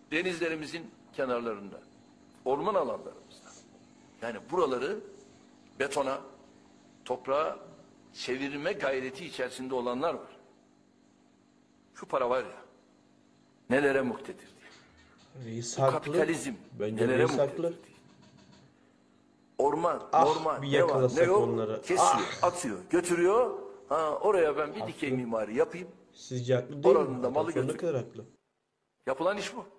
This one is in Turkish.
denizlerimizin kenarlarında, orman alanlarımızda. Yani buraları betona, toprağa çevirme gayreti içerisinde olanlar var. Şu para var ya, nelere muktedir diye. Reis Bu haklı. kapitalizm Bence nelere reis muktedir haklı. diye. Orman, Ah, bir ne var, ne yakalasak yok, onları. kesiyor, atıyor, götürüyor. Ha, oraya ben bir dikey mimari yapayım. Sizce haklı değil mi? Oranın da malı Adam sonuna götür. kadar haklı. Yapılan iş bu.